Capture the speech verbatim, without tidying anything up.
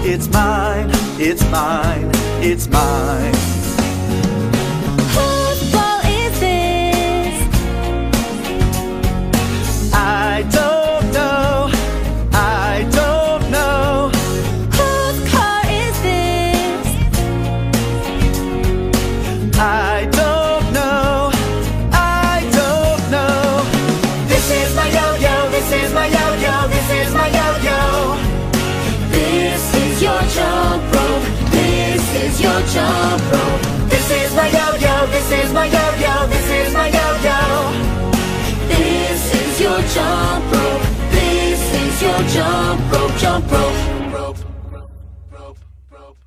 It's mine, it's mine, it's mine. Whose ball is this? I don't know, I don't know. Whose car is this? I don't know, I don't know. This is my yo-yo, this is my yo-yo, this is my yo-yo. This is your jump rope. This is your jump rope. This is my yo-yo, this is my yo-yo, this is my yo-yo. This is your jump rope. This is your jump rope, jump rope. Rope, rope, rope, rope.